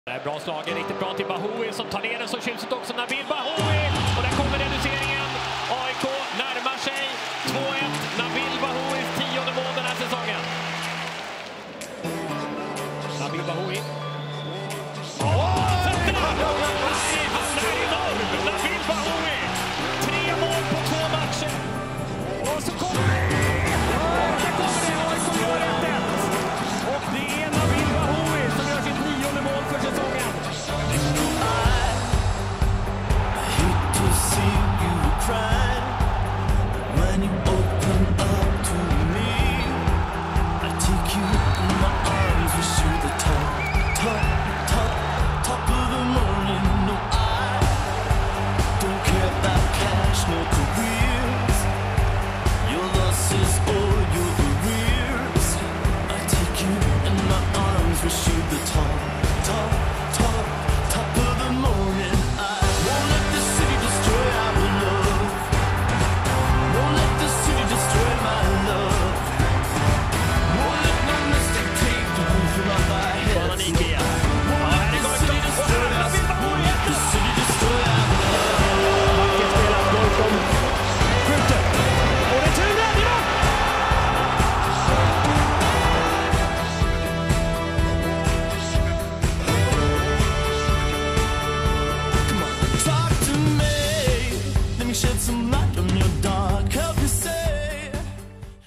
Bra slagen, riktigt bra till Bahoui som tar ner den så tjusigt också. Nabil Bahoui! Och där kommer reduceringen. AIK